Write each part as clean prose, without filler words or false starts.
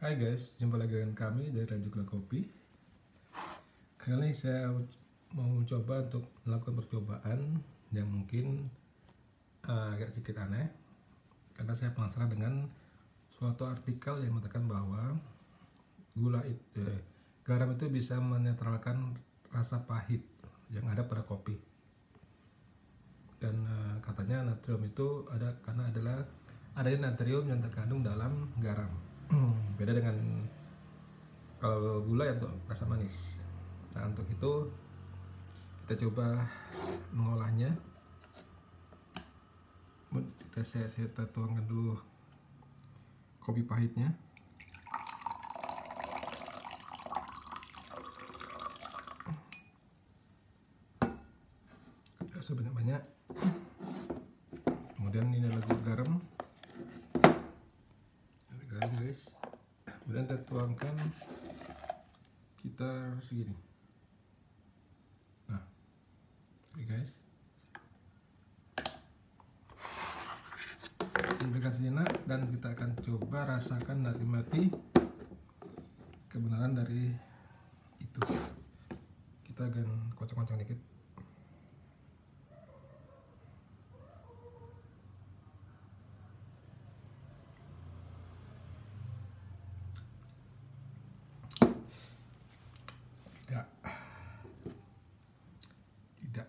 Hai guys, jumpa lagi dengan kami dari Lanjutlah Kopi. Kali ini saya mau mencoba untuk melakukan percobaan yang mungkin agak sedikit aneh, karena saya penasaran dengan suatu artikel yang mengatakan bahwa garam itu bisa menetralkan rasa pahit yang ada pada kopi. Dan katanya natrium itu adalah adanya natrium yang terkandung dalam garam. Beda dengan kalau gula ya untuk rasa manis. Nah, untuk itu kita coba mengolahnya. Saya tuangkan dulu kopi pahitnya. Sebanyak-banyak. Kemudian ini adalah garam. Garam guys. Kemudian kita tuangkan sekitar segini. Nah, oke guys. Kita sejenak dan kita akan coba rasakan mati kebenaran dari itu. Kita akan kocok-kocok dikit. Tidak.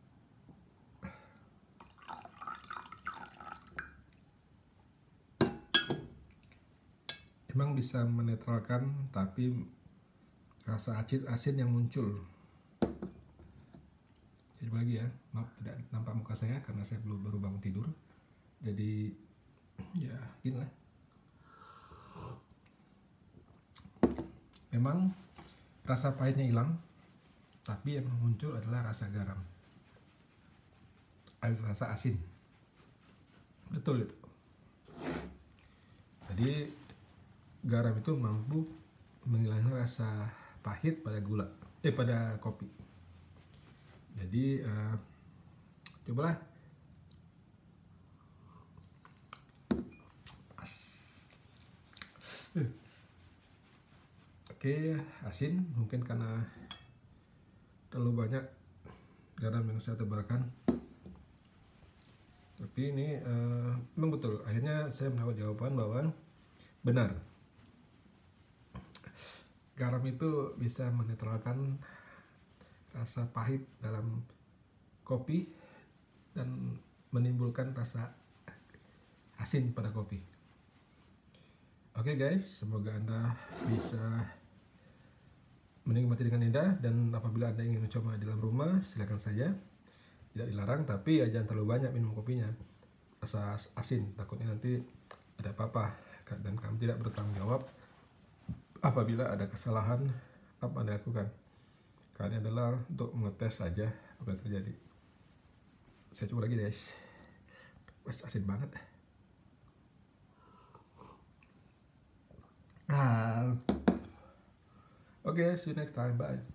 Memang bisa menetralkan, tapi rasa asin yang muncul. Saya coba lagi ya, maaf tidak nampak muka saya karena saya baru bangun tidur. Jadi ya inilah. Memang rasa pahitnya hilang, tapi yang muncul adalah rasa garam, rasa asin. Betul itu. Jadi garam itu mampu menghilangkan rasa pahit pada pada kopi. Jadi cobalah. Oke, asin mungkin karena terlalu banyak garam yang saya tebarkan. Tapi ini memang betul. Akhirnya saya mendapat jawaban bahwa benar, garam itu bisa menetralkan rasa pahit dalam kopi dan menimbulkan rasa asin pada kopi. Oke guys, semoga Anda bisa menikmati dengan indah, dan apabila Anda ingin mencoba di dalam rumah, silakan saja. Tidak dilarang, tapi ya jangan terlalu banyak minum kopinya. Rasa asin, takutnya nanti ada apa-apa dan kamu tidak bertanggung jawab apabila ada kesalahan apa Anda lakukan. Karena adalah untuk mengetes saja apa yang terjadi. Saya coba lagi guys. Asin banget. Okay, see you next time. Bye.